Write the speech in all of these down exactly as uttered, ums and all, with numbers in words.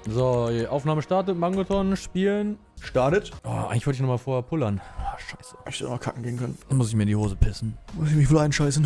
So, die Aufnahme startet, Mangoton spielen. Startet. Oh, eigentlich wollte ich nochmal vorher pullern. Ah, scheiße. Ich hätte noch kacken gehen können. Dann muss ich mir in die Hose pissen. Muss ich mich wohl einscheißen.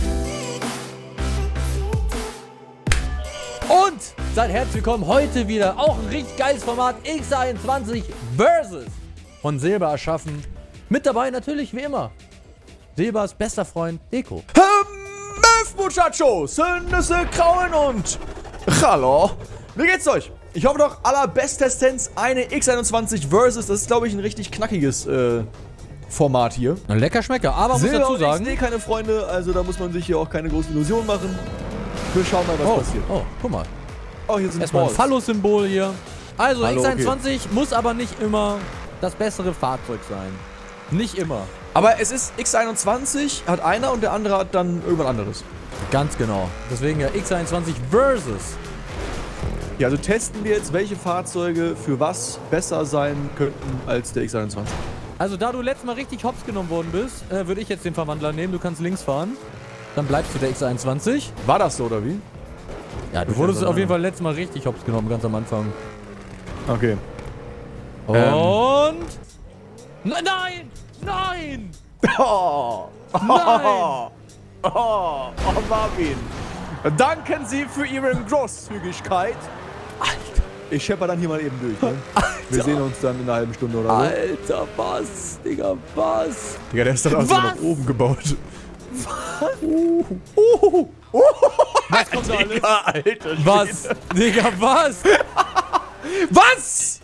Und seid herzlich willkommen heute wieder. Auch ein richtig geiles Format. X einundzwanzig versus. Von Silber erschaffen. Mit dabei natürlich wie immer Silbers bester Freund Deko. Möf, Muchachos, Nüsse, Krauen und hallo. Wie geht's euch? Ich hoffe doch allerbestestens eine X einundzwanzig versus. Das ist, glaube ich, ein richtig knackiges äh, Format hier. Ein lecker Schmecker, aber muss Silber dazu und sagen. X D keine Freunde, also da muss man sich hier auch keine großen Illusionen machen. Wir schauen mal, was Oh, passiert. oh, guck mal. Oh, hier sind Erstmal ein Balls. Phallus-Symbol hier. Also Hallo, X einundzwanzig muss aber nicht immer das bessere Fahrzeug sein. Nicht immer. Aber es ist X einundzwanzig, hat einer und der andere hat dann irgendwas anderes. Ganz genau. Deswegen ja X einundzwanzig versus. Ja, also testen wir jetzt, welche Fahrzeuge für was besser sein könnten als der X einundzwanzig. Also da du letztes Mal richtig hops genommen worden bist, äh, würde ich jetzt den Verwandler nehmen. Du kannst links fahren. Dann bleibst du der X einundzwanzig. War das so, oder wie? Ja, du wurdest auf jeden Fall letztes Mal richtig hops genommen, ganz am Anfang. Okay. Und... Ähm. Nein! Nein! Nein! Oh, Nein! oh, oh, oh, Marvin. Danken Sie für Ihre Großzügigkeit. Alter. Ich schepper dann hier mal eben durch, ne? Wir sehen uns dann in einer halben Stunde oder so. Alter, was? Digga, was? Digga, der ist dann auch so nach oben gebaut. Was? Uh, uh, uh. Was kommt da alles? Digga, Alter, Was? Digga, was? Was?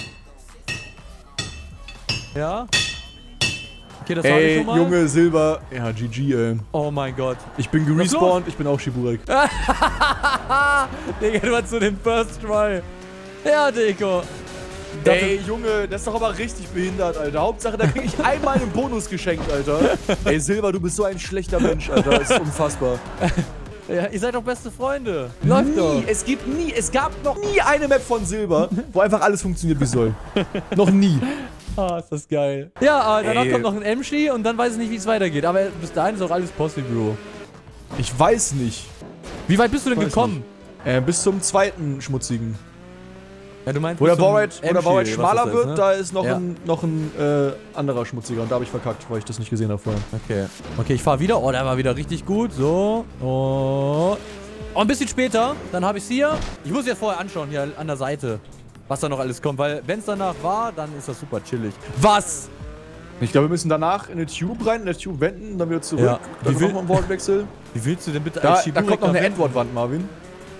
Ja? Okay, das war ich Ey, schon mal. Junge, Silber. Ja, G G, ey. Oh mein Gott. Ich bin gerespawnt, ich bin auch Shiburek. Digga, du hast so den First Try. Ja, Deko. Ey, Junge, das ist doch aber richtig behindert, Alter. Hauptsache, da krieg ich einmal einen Bonus geschenkt, Alter. Ey, Silber, du bist so ein schlechter Mensch, Alter. Das ist unfassbar. Ja, ihr seid doch beste Freunde. Läuft nie, doch. es gibt nie, es gab noch nie eine Map von Silber, wo einfach alles funktioniert wie soll. Noch nie. Ah, ist das geil. Ja, äh, danach Ey. kommt noch ein Emshi und dann weiß ich nicht, wie es weitergeht. Aber bis dahin ist auch alles possible, Bro. Ich weiß nicht. Wie weit bist du denn Weiß gekommen? Äh, bis zum zweiten schmutzigen. Ja, du meinst, Wo der bis zum Bauweit, wo der Emshi, Bauweit was schmaler das wird, ist, ne? da ist noch Ja. ein, noch ein äh, anderer schmutziger. Und da habe ich verkackt, weil ich das nicht gesehen habe vorher. Okay. Okay, ich fahre wieder. Oh, der war wieder richtig gut. So. Oh. Oh, ein bisschen später. Dann habe ich es hier. Ich muss jetzt vorher anschauen, hier an der Seite, was da noch alles kommt. Weil, wenn es danach war, dann ist das super chillig. Was? Ich glaube, wir müssen danach in eine Tube rein, in der Tube wenden und dann wieder zurück. Ja. Dann Wie will- machen wir einen Wortwechsel. Wie willst du denn bitte Da, als da Shibuya kommt noch eine wenden? Endwortwand, Marvin.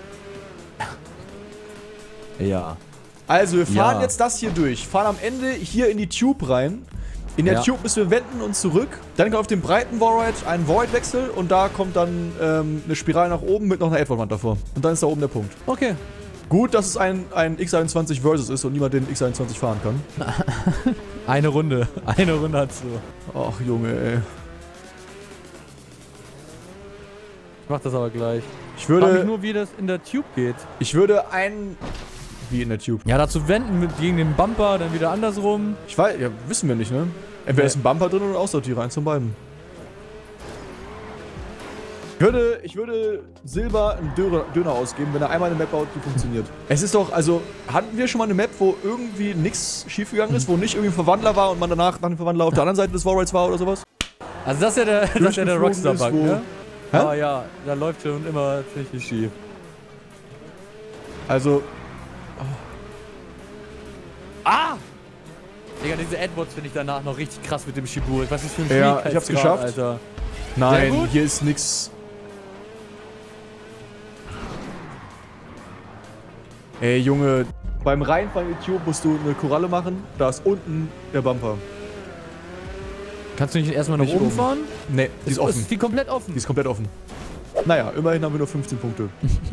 Ja. Also, wir fahren Ja. jetzt das hier durch. Fahren am Ende hier in die Tube rein. In der Ja. Tube müssen wir wenden und zurück. Dann kommt auf dem breiten Wallride ein Wallride-Wechsel und da kommt dann ähm, eine Spirale nach oben mit noch einer Endwortwand davor. Und dann ist da oben der Punkt. Okay. Gut, dass es ein, ein X einundzwanzig Versus ist und niemand den X einundzwanzig fahren kann. Eine Runde. Eine Runde hast du. Ach, Junge, ey. Ich mach das aber gleich. Ich Ich frage mich würde, nur, wie das in der Tube geht. ich würde ein... Wie in der Tube? Ja, dazu wenden mit, gegen den Bumper, dann wieder andersrum. Ich weiß, ja, wissen wir nicht, ne? Entweder Nee. ist ein Bumper drin oder ein Aussortierer, eins von beiden. Ich würde, ich würde Silber einen Döner, Döner ausgeben, wenn er einmal eine Map baut, die funktioniert. Es ist doch, also, hatten wir schon mal eine Map, wo irgendwie nichts schiefgegangen ist, wo nicht irgendwie ein Verwandler war und man danach nach dem Verwandler auf der anderen Seite des Wallrides war oder sowas? Also das ist ja der, das ist ja der Durchgeflogen ist, Rockstar-Bug, wo- ne? Hä? Aber ja, da läuft schon immer ziemlich viel schief. Also, Ah! Digga, diese Edwards finde ich danach noch richtig krass mit dem Shiburi. Was ist für ein Ja, ich hab's Schwierigkeitsgrad, geschafft. Alter. nein, gut. hier ist nix. Ey, Junge, beim Reinfahren in die Tube musst du eine Koralle machen. Da ist unten der Bumper. Kannst du nicht erstmal nach Nicht oben oben. fahren? Nee, die ist offen. Ist die komplett offen? Die ist komplett offen. Naja, immerhin haben wir nur fünfzehn Punkte.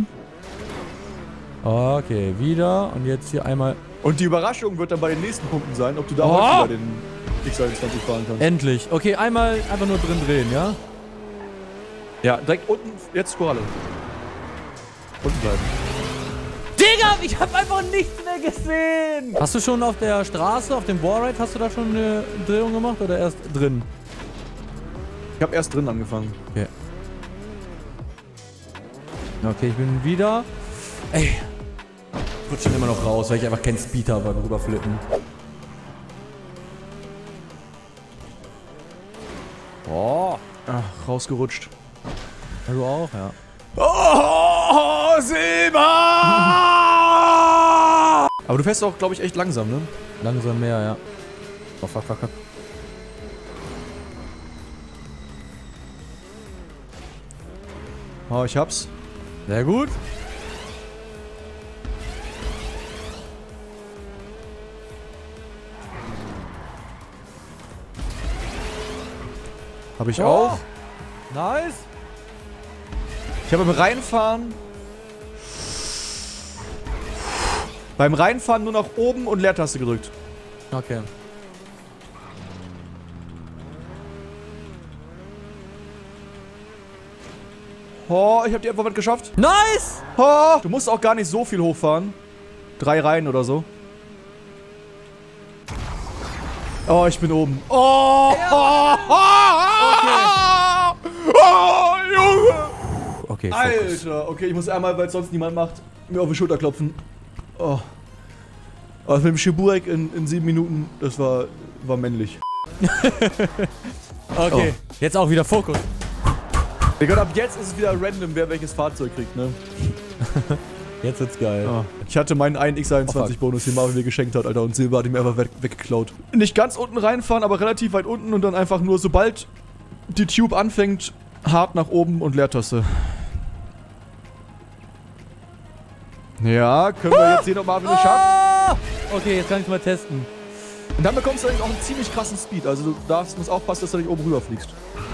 Okay, wieder. Und jetzt hier einmal. Und die Überraschung wird dann bei den nächsten Punkten sein, ob du da Oh! häufiger den X einundzwanzig fahren kannst. Endlich. Okay, einmal einfach nur drin drehen, ja? Ja, direkt unten, jetzt Koralle. Unten bleiben. Digga, ich hab einfach nichts mehr gesehen! Hast du schon auf der Straße, auf dem Wallride, hast du da schon eine Drehung gemacht oder erst drin? Ich habe erst drin angefangen. Okay. Okay, ich bin wieder. Ey. rutsche dann immer noch raus, weil ich einfach keinen Speed habe beim Rüberflippen. Oh. Ach, rausgerutscht. Ja, du auch, ja. Oh, Silber! Aber du fährst auch, glaube ich, echt langsam, ne? Langsam mehr, ja. Oh, fuck, fuck, fuck. Oh, ich hab's. Sehr gut. Hab ich Oh. auch. Nice. Ich habe beim Reinfahren... Beim Reinfahren nur nach oben und Leertaste gedrückt. Okay. Oh, ich habe die einfach was geschafft. Nice! Oh, du musst auch gar nicht so viel hochfahren. Drei Reihen oder so. Oh, ich bin oben. Oh! Ja. Oh, oh, oh, oh, Junge! Okay, Fokus. Alter, okay, ich muss einmal, weil es sonst niemand macht, mir auf die Schulter klopfen. Oh. Aber mit dem Shiburek in, in sieben Minuten, das war, war männlich. Okay, oh. Jetzt auch wieder Fokus. Digga, ab jetzt ist es wieder random, wer welches Fahrzeug kriegt, ne? Jetzt wird's geil. Oh. Ich hatte meinen einen X einundzwanzig Oh, Bonus, den Marvin mir geschenkt hat, Alter, und Silber hat ihn mir einfach weg, weggeklaut. Nicht ganz unten reinfahren, aber relativ weit unten und dann einfach nur, sobald die Tube anfängt, hart nach oben und Leertaste. Ja, können wir jetzt sehen, ob Marvin es schafft. Okay, jetzt kann ich mal testen. Und dann bekommst du eigentlich auch einen ziemlich krassen Speed. Also du darfst, musst aufpassen, dass du nicht oben rüber fliegst.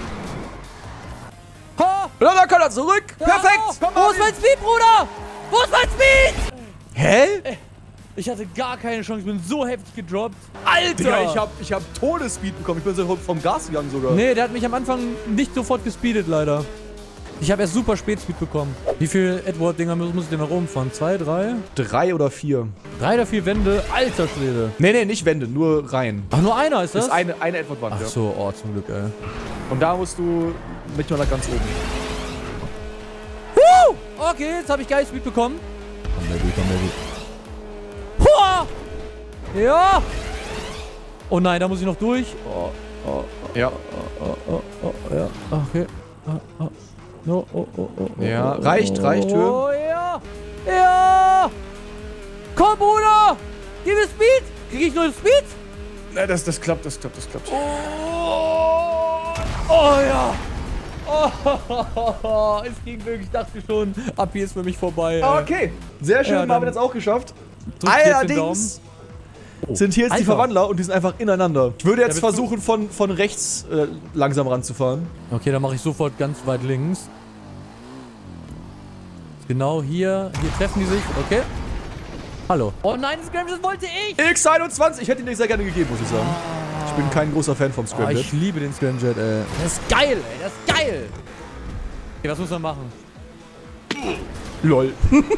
Ha! Und dann kann er zurück. Ja, Perfekt. Komm, Wo ist mein Speed, Bruder? Wo ist mein Speed? Hä? Ich hatte gar keine Chance, ich bin so heftig gedroppt. Alter! Digga, ich hab, ich hab Todesspeed bekommen. Ich bin so vom Gas gegangen sogar. Nee, der hat mich am Anfang nicht sofort gespeedet, leider. Ich habe erst super spät Speed bekommen. Wie viel Edward-Dinger muss, muss ich denn nach oben fahren? Zwei, drei? Drei oder vier. Drei oder vier Wände? Alter Schwede. Nee, nee, nicht Wände, nur Reihen. Ach, nur einer ist das? Das ist eine, eine Edward-Wand, Ach ja. so, oh, zum Glück, ey. Und da musst du mit nur nach ganz oben. Woo! Okay, jetzt habe ich geil Speed bekommen. Komm, Baby, komm, Baby. Hua! Ja! Oh nein, da muss ich noch durch. Oh, oh, oh, Ja. oh, oh, oh, oh, ja. Okay. Oh, oh. No, oh, oh, oh, oh, Ja, oh, reicht, oh, reicht, Tür. Oh, ja. Ja! Komm, Bruder! Gib mir Speed! Krieg ich nur Speed? Na, das, das klappt, das klappt, das klappt. Oh, oh ja! Oh, es ging wirklich, ich dachte schon, ab hier ist für mich vorbei. Ey. Okay, sehr schön, Ja, Marvin dann hat es auch geschafft. drück jetzt den Allerdings Oh. sind hier jetzt die Alter. Verwandler und die sind einfach ineinander. Ich würde jetzt Ja, willst du- versuchen, von, von rechts äh, langsam ranzufahren. Okay, dann mache ich sofort ganz weit links. Genau hier, hier treffen die sich, okay. Hallo. Oh nein, das Scramjet wollte ich! X einundzwanzig, ich hätte ihn dir sehr gerne gegeben, muss ich sagen. Ich bin kein großer Fan vom Oh, Scramjet. ich liebe den Scramjet, ey. Das ist geil, ey, das ist geil! Okay, was muss man machen? Lol.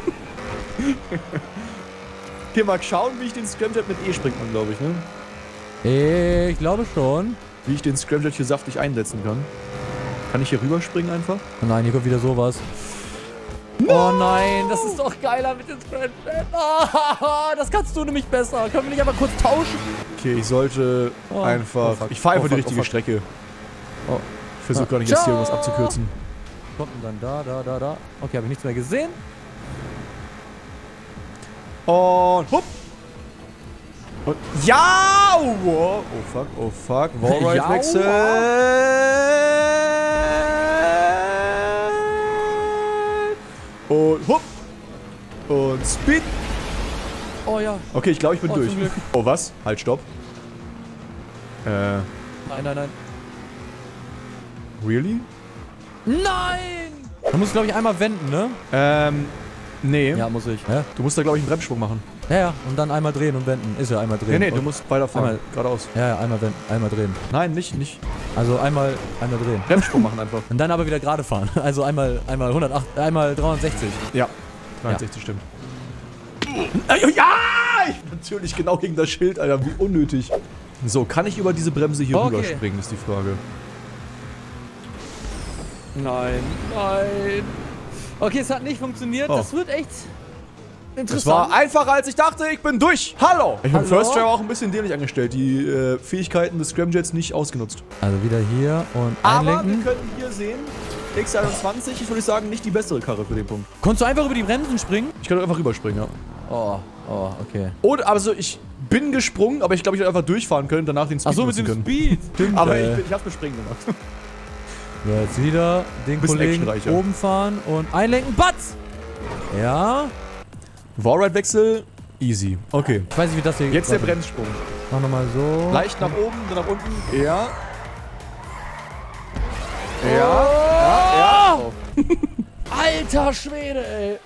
Okay, mal schauen, wie ich den Scramjet mit E springt man, glaube ich, ne? Ich glaube schon. Wie ich den Scramjet hier saftig einsetzen kann. Kann ich hier rüberspringen einfach? Oh nein, hier kommt wieder sowas. No! Oh nein, das ist doch geiler mit dem Scramjet. Oh, das kannst du nämlich besser. Können wir nicht einfach kurz tauschen? Okay, ich sollte Oh. einfach... Oh, fuck. Ich fahre einfach Oh, die fuck, richtige oh, fuck. Strecke. Oh. Ich versuche Ah. gar nicht, jetzt hier Ciao. irgendwas abzukürzen. Kommt denn dann da, da, da, da. Okay, habe ich nichts mehr gesehen. Und hup! Und ja! Oh, oh fuck, oh fuck. Wallride Ja, wechseln! Und hup! Und Speed! Oh ja. Okay, ich glaube, ich bin Oh, durch. zum Glück. Oh, was? Halt, stopp. Äh, Nein, nein, nein. really? Nein! Man muss, glaube ich, einmal wenden, ne? Ähm, nee. Ja, muss ich. Ja, Du musst da, glaube ich, einen Bremssprung machen. ja, ja. Und dann einmal drehen und wenden. Ist ja einmal drehen. Nee, nee, du Und- musst weiterfahren. Einmal- Geradeaus. Ja, ja, einmal wenden, einmal drehen. Nein, nicht, nicht. Also einmal, einmal drehen. Bremssprung machen einfach. Und dann aber wieder gerade fahren. Also einmal, einmal hundertacht, einmal dreihundertsechzig. Ja. dreiundsechzig stimmt. Äh, Ja! Ich bin natürlich genau gegen das Schild, Alter. Wie unnötig. So, kann ich über diese Bremse hier Okay. rüberspringen, ist die Frage. Nein, nein. Okay, es hat nicht funktioniert. Oh. Das wird echt... Das war einfacher, als ich dachte. Ich bin durch. Hallo. Ich habe Hallo? First Try auch ein bisschen dämlich angestellt. Die äh, Fähigkeiten des Scramjets nicht ausgenutzt. Also wieder hier und Aber einlenken. wir können hier sehen, X einundzwanzig ist, würde ich sagen, nicht die bessere Karre für den Punkt. Konntest du einfach über die Bremsen springen? Ich kann einfach rüberspringen, ja. Oh, oh, okay. Und, also ich bin gesprungen, aber ich glaube, ich hätte einfach durchfahren können, danach den Speed Ach so, mit nutzen dem können. Speed. Stimmt, Aber ey. ich, bin- ich hab's mit Springen gemacht. So, jetzt wieder den Bisschen Kollegen actionreicher. oben fahren und einlenken. Batz! Ja. Wallride-Wechsel, easy. Okay. Ich weiß nicht, wie das hier Jetzt der warte. Bremssprung. Mach nochmal so. Leicht nach oben, dann nach unten. Ja. Ja. Oh! Ja, ja. Alter Schwede, ey.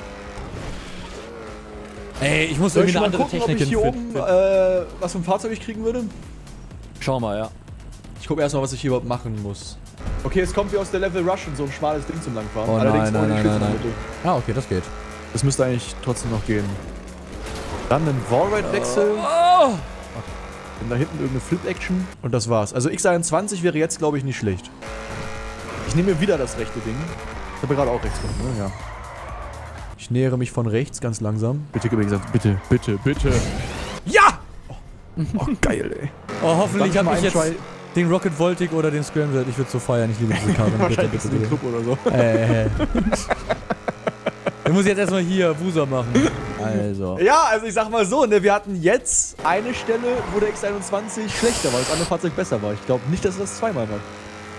Ey, ich muss Soll ich irgendwie schon eine mal andere gucken, ob Technik ich hier hinfinden. oben, äh, was für ein Fahrzeug ich kriegen würde? Schau mal, ja. Ich gucke erstmal, was ich hier überhaupt machen muss. Okay, es kommt wie aus der Level Rush und so ein schmales Ding zum Langfahren. Oh, Allerdings nein, ohne nein, die nein, nein, Stützenmittel. Ah, okay, das geht. Das müsste eigentlich trotzdem noch gehen. Dann ein Wallride-Wechsel. Oh! Dann da hinten irgendeine Flip-Action. Und das war's. Also X einundzwanzig wäre jetzt, glaube ich, nicht schlecht. Ich nehme mir wieder das rechte Ding. Ich habe gerade auch rechts genommen, ne? Ja. Ich nähere mich von rechts ganz langsam. Bitte, wie gesagt, bitte, bitte, bitte. Ja! Oh, oh geil, ey. Oh, hoffentlich Dann habe ich mal jetzt ein den Rocket Voltic oder den Scramjet. Ich würde so feiern. Ich liebe diese Karre. Bitte, Wahrscheinlich bitte, ist ein bitte. Club oder so. Äh, äh. Ich muss jetzt erstmal hier Wusa machen. Also. Ja, also ich sag mal so, ne, wir hatten jetzt eine Stelle, wo der X einundzwanzig schlechter war, das andere Fahrzeug besser war. Ich glaube nicht, dass er das zweimal war.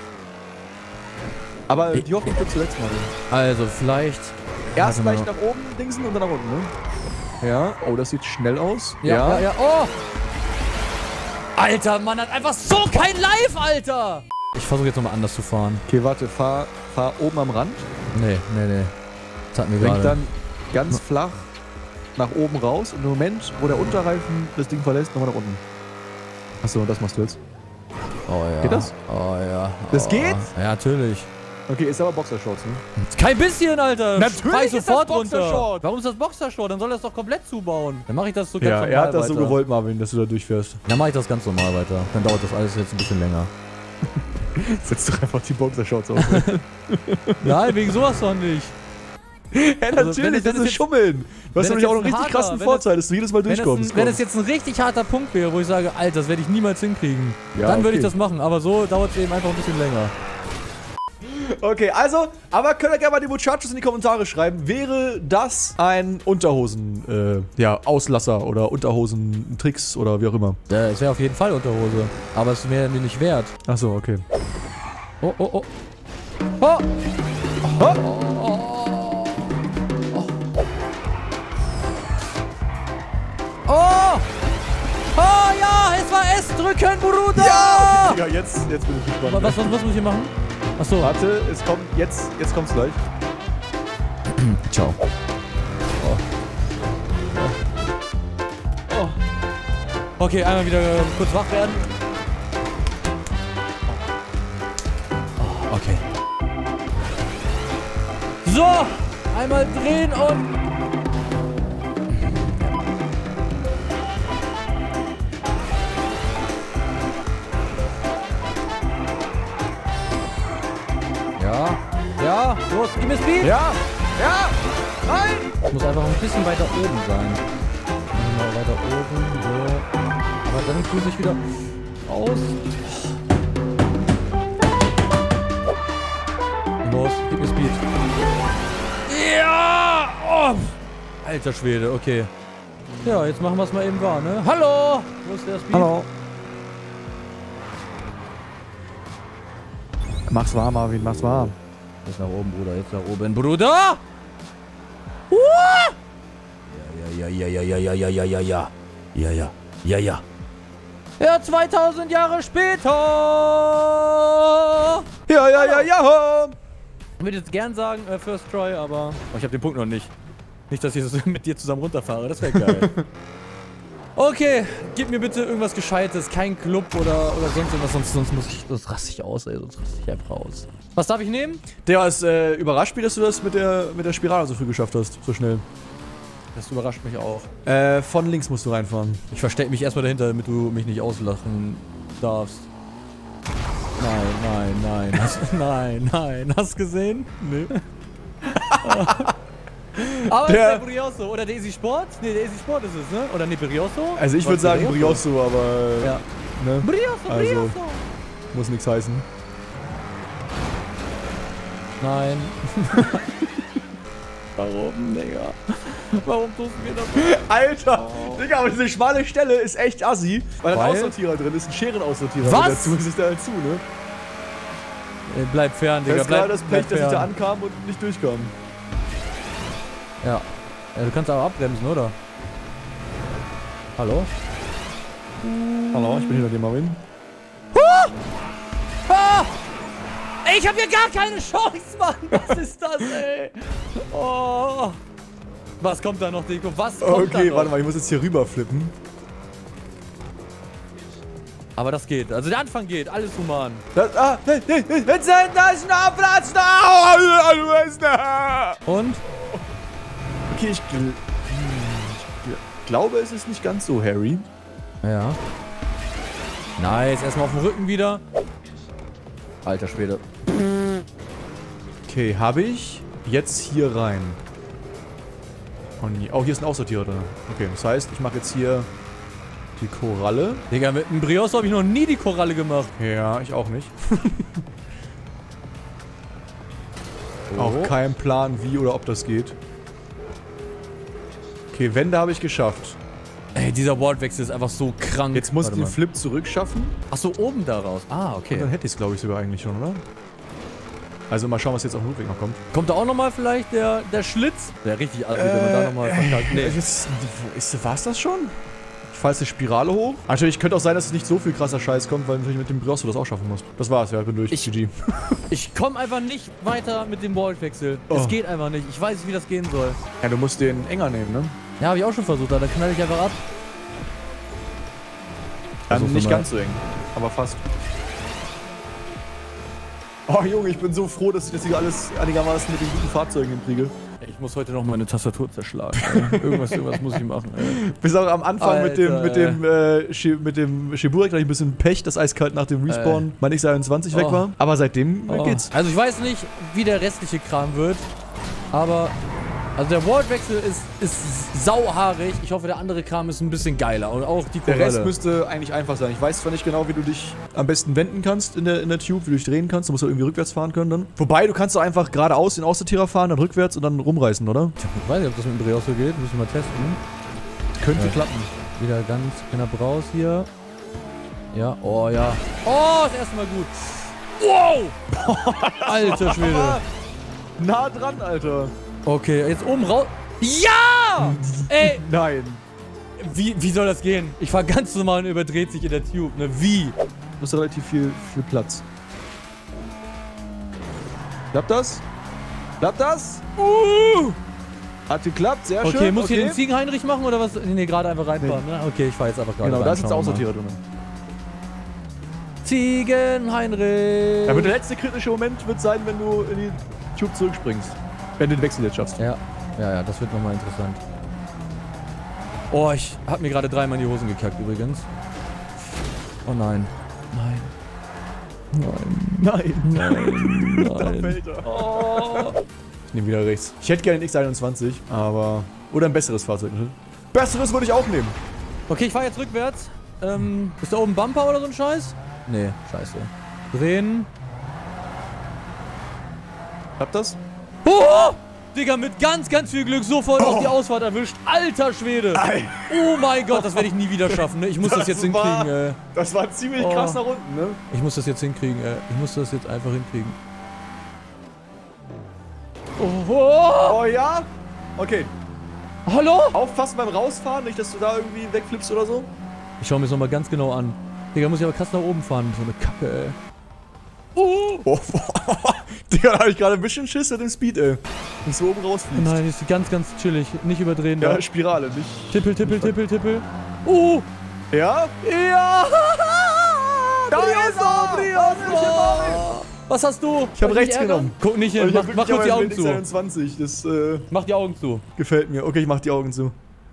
Aber die Hoffnung wird zuletzt mal. Also, vielleicht. Erst Warte leicht mal. nach oben dingsen und dann nach unten, ne? Ja. Oh, das sieht schnell aus. Ja, ja, ja. Oh! Alter, Mann hat einfach so kein Live, Alter! Ich versuche jetzt nochmal anders zu fahren. Okay, warte, fahr, fahr oben am Rand. Nee, nee, nee. Das hatten wir Lenk gerade. dann ganz flach nach oben raus und im Moment, wo der Unterreifen das Ding verlässt, nochmal nach unten. Achso, das machst du jetzt. Oh ja. Geht das? Oh ja. Das oh. geht? Ja, natürlich. Okay, ist aber Boxershorts, ne? Kein bisschen, Alter! Natürlich Sprei ist das sofort runter. Boxershort. Warum ist das Boxershort? Dann soll er es doch komplett zubauen. Dann mache ich das so ganz Ja, normal er hat das so weiter. gewollt, Marvin, dass du da durchfährst. Dann mache ich das ganz normal weiter. Dann dauert das alles jetzt ein bisschen länger. Setz doch einfach die Boxershorts auf. Nein, wegen sowas doch nicht. Ja, Also, wenn natürlich, es- wenn das es ist jetzt- Schummeln. Du hast wenn nämlich es auch noch jetzt einen ein richtig krassen harter- wenn Vorteil, dass du jedes Mal Wenn es, durchkommst. ein, wenn es jetzt ein richtig harter Punkt wäre, wo ich sage, Alter, das werde ich niemals hinkriegen, Ja, dann würde ich okay. das machen. Aber so dauert es eben einfach ein bisschen länger. Okay, also, aber könnt ihr gerne mal die Muchachos in die Kommentare schreiben. Wäre das ein Unterhosen, äh, ja, Auslasser oder Unterhosen-Tricks oder wie auch immer? Ja, es wäre auf jeden Fall Unterhose. Aber es wäre mir nicht wert. Achso, okay. Oh, oh, oh. Oh! Oh. Oh! Oh ja, es war S drücken, Bruder! Ja! Okay, ja, jetzt, jetzt bin ich gespannt. Was, was, was muss ich hier machen? Achso. Warte, es kommt jetzt, jetzt kommt's gleich. Ciao. Oh. Okay, einmal wieder kurz wach werden. Oh, okay. So! Einmal drehen und... Ja, ja, los, gib mir Speed! Ja! Ja! Nein! Ich muss einfach ein bisschen weiter oben sein. Mal weiter oben, so. Aber dann cruise ich wieder aus. Los, gib mir Speed. Ja! Oh. Alter Schwede, okay. Ja, jetzt machen wir es mal eben wahr, ne? Hallo! Wo ist der Speed? Hallo. Mach's warm, Marvin, mach's warm. Jetzt nach oben, Bruder, jetzt nach oben, Bruder! Uh! Ja, ja, ja, ja, ja, ja, ja, ja, ja. Ja, ja, ja, ja. Ja, zweitausend Jahre später! Ja, ja, ja, ja! Ich würde jetzt gern sagen, äh, First Try, aber... Oh, ich habe den Punkt noch nicht. Nicht, dass ich das mit dir zusammen runterfahre, das wäre geil. Okay, gib mir bitte irgendwas Gescheites, kein Club oder, oder sonst irgendwas, sonst, sonst muss ich... Das raste ich aus, ey, sonst raste ich einfach aus. Was darf ich nehmen? Der ist äh, überrascht mich, dass du das mit der, mit der Spirale so früh geschafft hast, so schnell. Das überrascht mich auch. Äh, von links musst du reinfahren. Ich verstecke mich erstmal dahinter, damit du mich nicht auslachen darfst. Nein, nein, nein. Hast, nein, nein. Hast du gesehen? Nee. Aber Der- ist der Brioso oder der Easy Sport? Ne, der Easy Sport ist es, ne? Oder ne, Brioso? Also ich würde Was, sagen Brioso, aber Ja. ne? Brioso, Also- Brioso. Muss nichts heißen. Nein. Warum, Digga? Warum tust du mir das? Alter! Digga, aber diese schmale Stelle ist echt assi. Weil ein Weil? Aussortierer drin ist, ein Scherenaussortierer. Was? Dazu ist es da dazu, ne? Ey, bleib fern, Digga. Das ist bleib, gerade das Pech, bleib dass ich da fern. ankam und nicht durchkam. Ja. Ja. Du kannst aber abbremsen, oder? Hallo? Hallo, ich bin hinter dir, Marvin. Ah! Ey, ich hab hier gar keine Chance, Mann! Was ist das, ey? Oh. Was kommt da noch, Deko? Was kommt da Okay, noch? warte mal, ich muss jetzt hier rüber flippen. Aber das geht. Also der Anfang geht. Alles human. Das, ah, nee, nee, nee, jetzt sind das noch Platz da! Und? Okay, ich, gl hm, ich gl glaube, es ist nicht ganz so, Harry. Ja. Nice. Erstmal auf dem Rücken wieder. Alter Schwede. Okay, habe ich jetzt hier rein. Oh, nee. Oh, hier ist ein Aussortierer drin. Okay, das heißt, ich mache jetzt hier die Koralle. Digga, mit einem Brioso habe ich noch nie die Koralle gemacht. Ja, ich auch nicht. Oh. Auch kein Plan, wie oder ob das geht. Okay, Wände habe ich geschafft. Ey, dieser Wortwechsel ist einfach so krank. Jetzt muss ich Warte den mal. Flip zurückschaffen. Achso, oben daraus. Ah, Und okay. dann hätte ich es, glaube ich, sogar eigentlich schon, oder? Also mal schauen, was jetzt auf dem Rückweg noch kommt. Kommt da auch nochmal vielleicht der, der Schlitz? Der richtig, also wenn man da nochmal verkackt. Nee. Ist, wo ist, war's das schon? Ich fahre jetzt eine Spirale hoch. Natürlich könnte auch sein, dass es nicht so viel krasser Scheiß kommt, weil natürlich mit dem Brioso das auch schaffen musst. Das war's, ja, ich bin durch. Ich- G G. Ich komme einfach nicht weiter mit dem Wortwechsel. Oh. Es geht einfach nicht. Ich weiß nicht, wie das gehen soll. Ja, du musst den enger nehmen, ne? Ja, habe ich auch schon versucht. Dann knall ich einfach ab. Dann Versuch's nicht mal. ganz so eng, aber fast. Oh Junge, ich bin so froh, dass ich das hier alles einigermaßen mit den guten Fahrzeugen hinkriege. Ich muss heute noch meine Tastatur zerschlagen. Ey. Irgendwas, irgendwas muss ich machen. Ey. Bis auch am Anfang mit dem, Alter, mit dem, äh, Shi- mit dem Shiburek hatte ich ein bisschen Pech, dass eiskalt nach dem Respawn mein X einundzwanzig weg Oh. war. Aber seitdem äh, Oh. geht's. Also ich weiß nicht, wie der restliche Kram wird, aber also der Wortwechsel ist, ist sauhaarig. Ich hoffe, der andere Kram ist ein bisschen geiler und auch die Der Koralle. Rest müsste eigentlich einfach sein. Ich weiß zwar nicht genau, wie du dich am besten wenden kannst in der, in der Tube, wie du dich drehen kannst. Du musst halt irgendwie rückwärts fahren können dann. Wobei, du kannst doch einfach geradeaus den Aussortierer fahren, dann rückwärts und dann rumreißen, oder? Ich weiß nicht, ob das mit dem Brioso geht. Müssen wir mal testen. Könnte Ja. klappen. Wieder ganz knapp raus hier. Ja, oh ja. Oh, das erste Mal gut. Wow! Alter Schwede. Nah dran, Alter. Okay, jetzt oben raus. Ja! Ey, Nein. wie, wie soll das gehen? Ich fahr ganz normal und überdreht sich in der Tube. Ne, wie? Du hast relativ viel, viel Platz. Klappt das? Klappt das? Uh! Hat geklappt, sehr schön. Okay, muss ich hier den Ziegenheinrich machen oder was? Nee, nee gerade einfach reinfahren. Ne? Okay, ich fahr jetzt einfach gerade Genau, rein. da ist jetzt Schauen wir mal. Aussortierer drin. Ziegenheinrich. Ja, aber der letzte kritische Moment wird sein, wenn du in die Tube zurückspringst. Wenn du den Wechsel jetzt schaffst. Ja, ja, ja, das wird nochmal interessant. Oh, ich hab mir gerade dreimal in die Hosen gekackt übrigens. Oh nein. Nein. Nein. Nein. Nein. Da Nein. fällt er. Oh. Ich nehme wieder rechts. Ich hätte gerne den X einundzwanzig, aber... Oder ein besseres Fahrzeug, ne? Besseres würde ich auch nehmen. Okay, ich fahr jetzt rückwärts. Ähm, ist da oben ein Bumper oder so ein Scheiß? Nee, scheiße. Drehen. Klappt das? Oh! Digga, mit ganz, ganz viel Glück sofort auch die Ausfahrt erwischt. Alter Schwede. Ei. Oh mein Gott, das werde ich nie wieder schaffen, ne? Ich muss das, Das jetzt war- hinkriegen, ey. Das war ziemlich Oh. krass nach unten, ne? Ich muss das jetzt hinkriegen, ey. Ich muss das jetzt einfach hinkriegen. Oh, oh. Oh ja? Okay. Hallo? Aufpassen beim Rausfahren, nicht, dass du da irgendwie wegflippst oder so. Ich schaue mir das nochmal ganz genau an. Digga, muss ich aber krass nach oben fahren. So eine Kacke, ey. Oh. Oh, Digga, da hab ich gerade ein bisschen Schiss mit dem Speed, ey. Und so oben rausfliegst. Nein, die ist ganz, ganz chillig. Nicht überdrehen da. Ja, Spirale, nicht... Tippel, tippel, tippel, tippel. Oh! Ja? Ja! Da ist er! Brioso! Was hast du? Ich hab Soll rechts ärgern? genommen. Guck nicht Ich hin. hab Mach, wirklich mach kurz die aber Augen den zu. X einundzwanzig, das äh, Mach die Augen zu. gefällt mir. Okay, ich mach die Augen zu.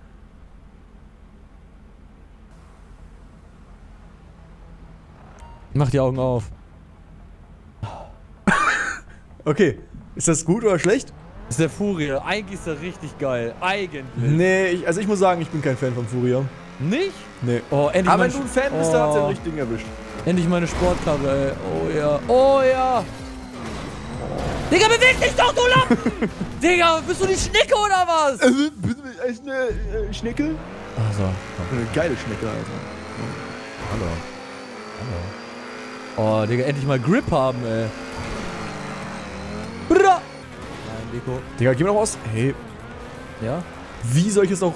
Mach die Augen auf. Okay, ist das gut oder schlecht? ist der Furier. Eigentlich ist der richtig geil. Eigentlich. Nee, ich, also ich muss sagen, ich bin kein Fan von Furier. Nicht? Nee. Oh, endlich Aber mein wenn du ein Fan bist, oh. dann hat er den richtigen erwischt. Endlich meine Sportkarre, ey. Oh ja. Oh ja. Oh. Digga, beweg dich doch, du Lappen! Digga, bist du die Schnecke oder was? Also, bist du echt eine äh, Schnecke? Ach so. Eine geile Schnecke, Alter. Hallo. Hallo. Oh, Digga, endlich mal Grip haben, ey. Bra. Nein, Deko. Digga, geh mal noch aus. Hey, Ja? wie soll ich es auch...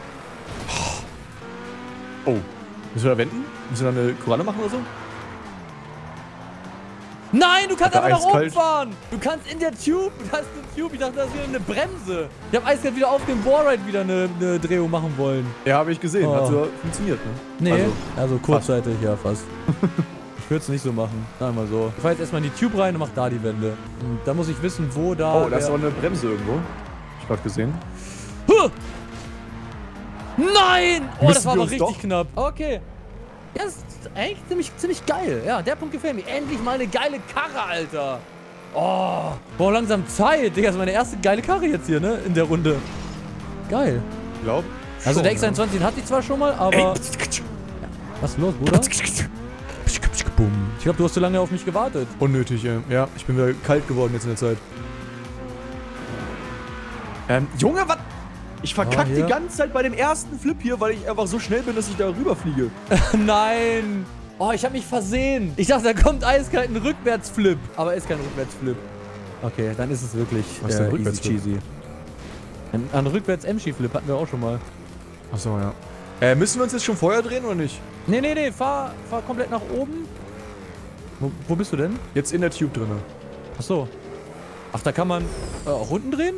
Oh. Müssen wir da wenden? Müssen wir da eine Koralle machen oder so? Nein, du kannst Alter, einfach nach oben eiskalt. fahren. Du kannst in der Tube. Da ist eine Tube. Ich dachte, das ist wieder eine Bremse. Ich hab eiskalt wieder auf dem Bohrride wieder eine, eine Drehung machen wollen. Ja, habe ich gesehen. Oh. Hat so funktioniert, ne? Nee, also, Also, kurzzeitig, ja, fast. Ich würde es nicht so machen. Sagen wir mal so. Ich fahr jetzt erstmal in die Tube rein und mach da die Wende. Und da muss ich wissen, wo da... Oh, da ist auch eine Bremse irgendwo. Hab ich gerade gesehen. Huh! Nein! Oh, Müssen das war wir aber uns richtig doch- knapp. Okay. Ja, das ist eigentlich ziemlich, ziemlich geil. Ja, der Punkt gefällt mir. Endlich mal eine geile Karre, Alter. Oh. Boah, langsam Zeit. Digga, das ist meine erste geile Karre jetzt hier, ne? In der Runde. Geil. Ich glaub. Also schon, der X einundzwanzig den hatte ich zwar schon mal, aber... Ey. Was ist los, Bruder? Ich glaube, du hast zu lange auf mich gewartet. Unnötig, ey. Ja, ich bin wieder kalt geworden jetzt in der Zeit. Ähm, Junge, was? Ich verkack Oh, die hier. ganze Zeit bei dem ersten Flip hier, weil ich einfach so schnell bin, dass ich da rüberfliege. Nein! Oh, ich habe mich versehen. Ich dachte, da kommt eiskalt ein Rückwärtsflip. Aber ist kein Rückwärtsflip. Okay, dann ist es wirklich Was ist denn äh, easy Rückwärtsflip? cheesy. Ein, ein Rückwärts-M-Ski-Flip hatten wir auch schon mal. Achso, ja. Äh, müssen wir uns jetzt schon vorher drehen oder nicht? Nee, nee, nee, fahr, fahr komplett nach oben. Wo, wo bist du denn? Jetzt in der Tube drinne. Ach so. Ach, da kann man äh, auch unten drehen?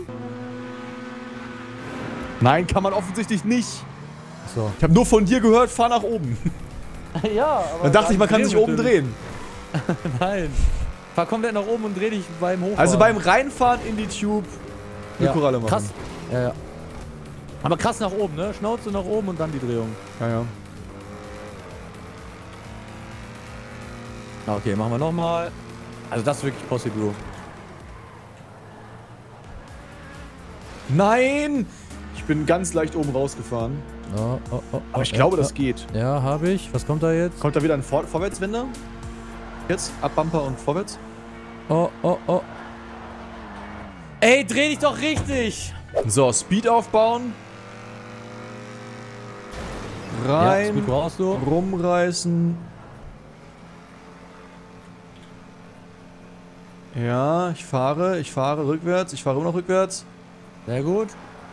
Nein, kann man offensichtlich nicht. Ach so. Ich habe nur von dir gehört, fahr nach oben. Ja, aber... Dann dachte ich, man kann sich oben drehen. Nein. Fahr komplett nach oben und dreh dich beim Hochfahren. Also beim Reinfahren in die Tube eine ja, Koralle machen. Krass. Ja, ja. Aber krass nach oben, ne? Schnauze nach oben und dann die Drehung. Ja, ja. Okay, machen wir nochmal. Also das ist wirklich possible. Nein! Ich bin ganz leicht oben rausgefahren. Oh, oh, oh, Aber ich oh, glaube, oh, das geht. Ja, habe ich. Was kommt da jetzt? Kommt da wieder ein Vor Vorwärtswender? Jetzt? Abbumper und vorwärts? Oh, oh, oh. Ey, dreh dich doch richtig! So, Speed aufbauen. Ja, Rein. Speed brauchst du. Rumreißen. Ja, ich fahre. Ich fahre rückwärts. Ich fahre immer noch rückwärts. Sehr gut.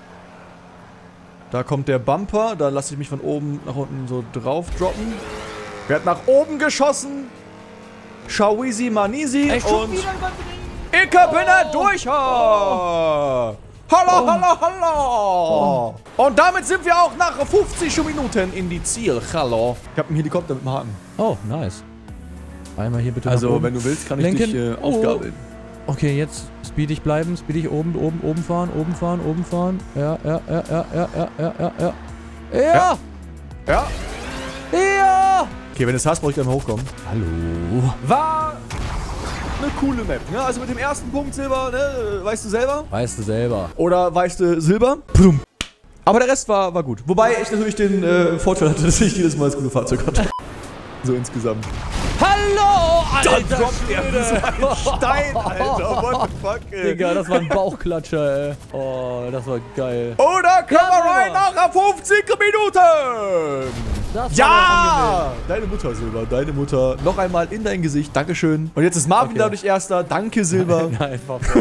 Da kommt der Bumper. Da lasse ich mich von oben nach unten so drauf droppen. Werd nach oben geschossen. Shawizi Manisi. Ey, schon Und wieder überdrehen! ich bin er Oh. durch. Hallo, hallo, hallo. Und damit sind wir auch nach fünfzig Minuten in die Ziel. Hallo. Ich habe einen Helikopter mit dem Haken. Oh, nice. Einmal hier bitte nach Also, oben. wenn du willst, kann ich Lenken. dich äh, Oh. aufgabeln. Okay, jetzt speedig bleiben, speedig oben, oben, oben fahren, oben fahren, oben fahren. Ja, ja, ja, ja, ja, ja, ja, ja, ja. Ja! Ja. Ja! Okay, wenn du es hast, brauche ich einmal hochkommen. Hallo. War eine coole Map, ne? Also mit dem ersten Punkt Silber, ne? Weißt du selber? Weißt du selber. Oder weißt du Silber? Plum. Aber der Rest war, war gut. Wobei ich natürlich den äh, Vorteil hatte, dass ich jedes Mal das gute Fahrzeug hatte. So insgesamt. Hallo, Alter! Dann droppt er Schwede. so einen Stein, Alter. What the fuck, ey. Digga, das war ein Bauchklatscher, ey. Oh, das war geil. Oder können Ja, wir rein Silber. nach fünfzig Minuten? Das war doch Ja! Deine Mutter, Silber, deine Mutter. Noch einmal in dein Gesicht. Dankeschön. Und jetzt ist Marvin Okay. dadurch Erster. Danke, Silber. angenehm. Nein, Papa.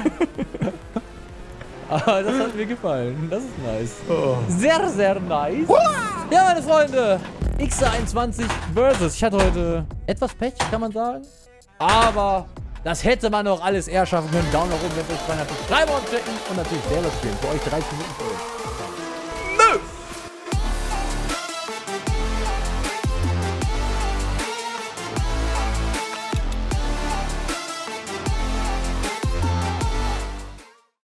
Aber das hat mir gefallen. Das ist nice. Oh. Sehr, sehr nice. Ja, meine Freunde. X einundzwanzig versus. Ich hatte heute etwas Pech, kann man sagen. Aber das hätte man noch alles eher schaffen können. Daumen nach oben, wenn es euch gefallen hat. Subscribe und checken. Und natürlich selber spielen. Für euch dreißig Minuten für euch.